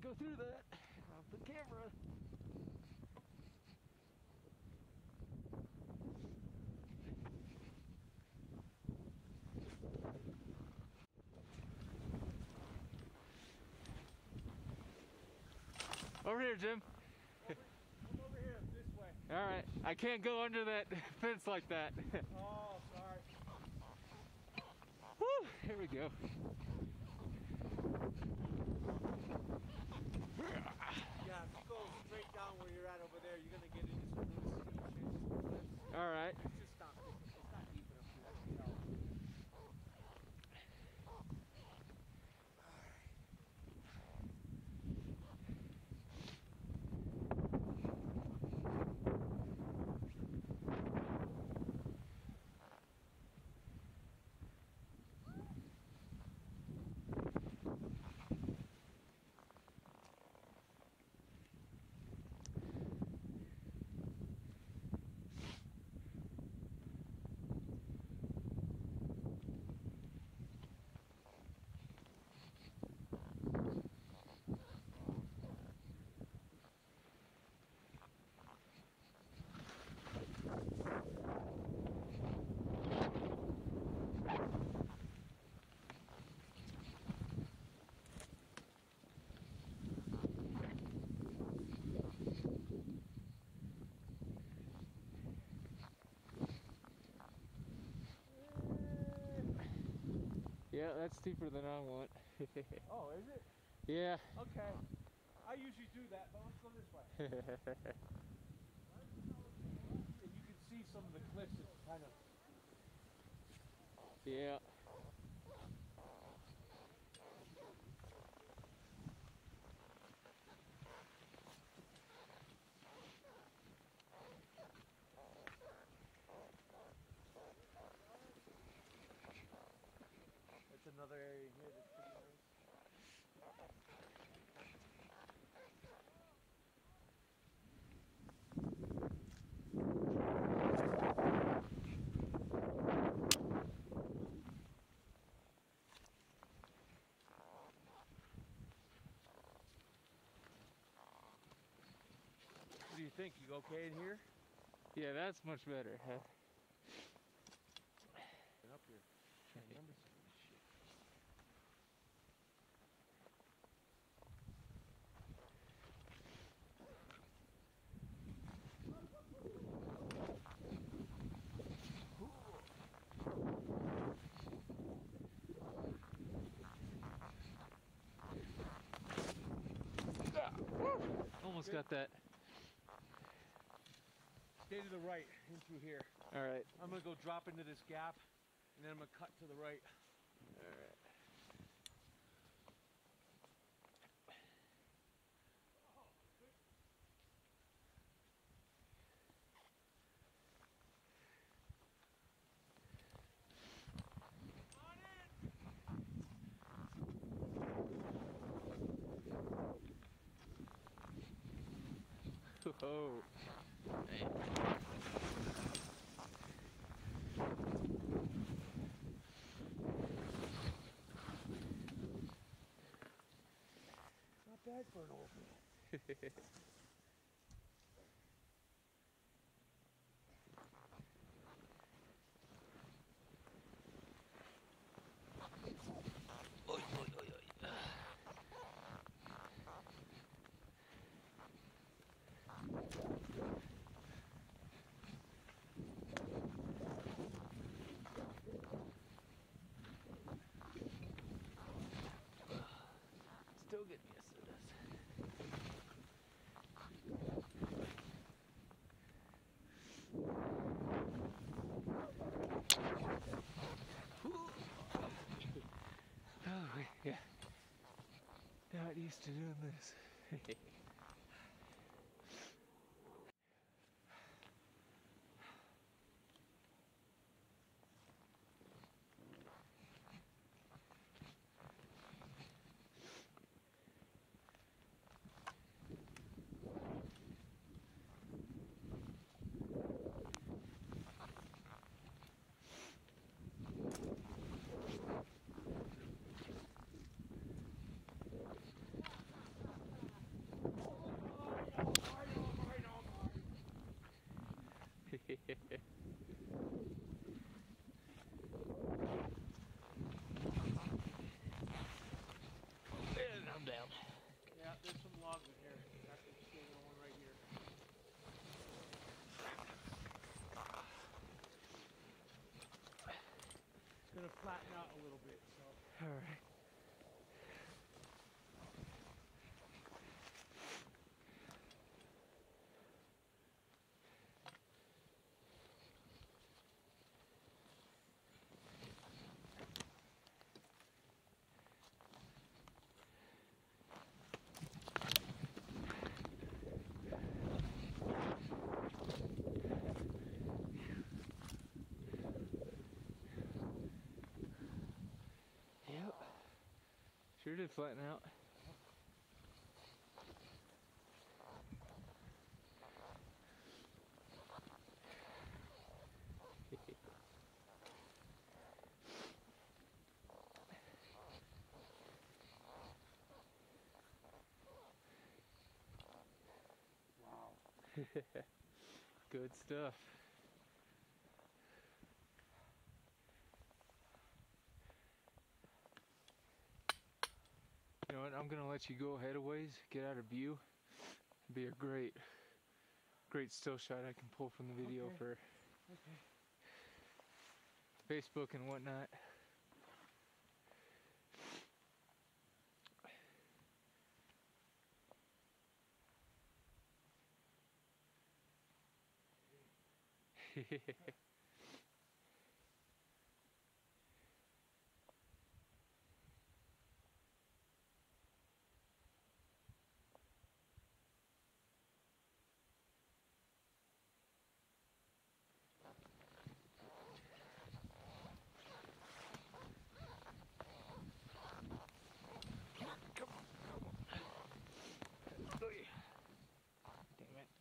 go through that off the camera. Over here, Jim. Come over here, this way. All right, I can't go under that fence like that. Oh, sorry. Woo, here we go. Yeah, if you go straight down where you're at over there, you're gonna get into some really steep shit. All right. Just stop. It's not deep enough for that to tell. Yeah, that's steeper than I want. Oh, is it? Yeah. Okay. I usually do that, but let's go this way. And you can see some of the cliffs is kind of. Yeah. That's another area here that's pretty nice. What do you think? You okay in here? Yeah, that's much better. Huh? Get up here. I remember some of this shit. Almost got that. Stay to the right, in through here. All right. I'm gonna go drop into this gap, and then I'm gonna cut to the right. All right. Whoa. Not bad for an old man. Oy, oy, oy, oy. Still getting used to this. Oh, yeah. Not used to doing this. And I'm down. Yeah, there's some logs in here. After standing on one right here. It's gonna flatten out a little bit, so. All right. Yep. Sure did flatten out. Wow. Good stuff. You know what? I'm gonna let you go ahead a ways, get out of view. Be a great still shot I can pull from the video Okay. for Okay. Facebook and whatnot. Damn it.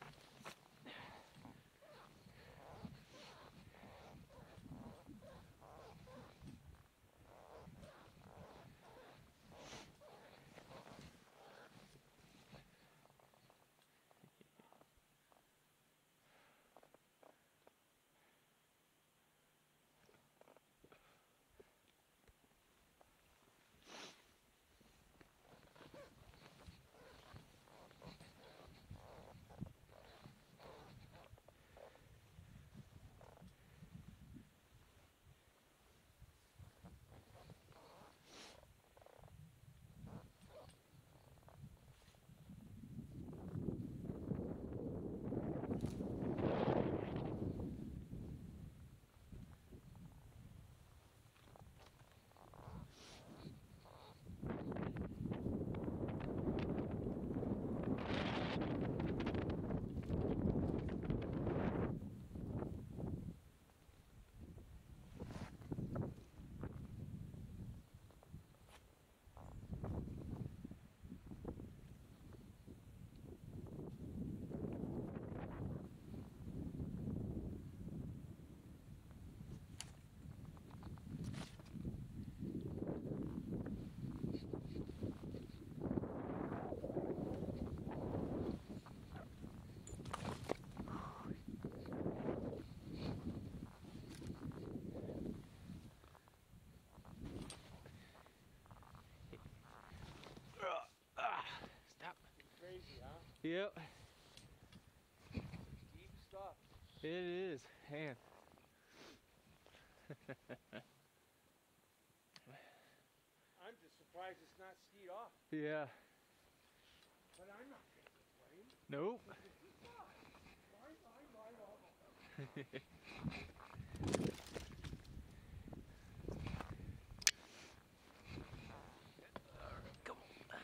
Stop. Crazy, huh? Yep, Deep stuff. it is. Man. I'm just surprised it's not skied off. Yeah. But I'm not gonna complain. Nope. Come on.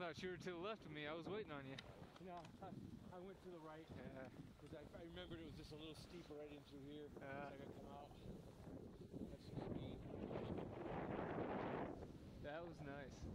thought you were to the left of me. I was waiting on you. No, I went to the right Yeah. because I remembered it was just a little steeper right in through here. I gotta come out. That's green. That was nice.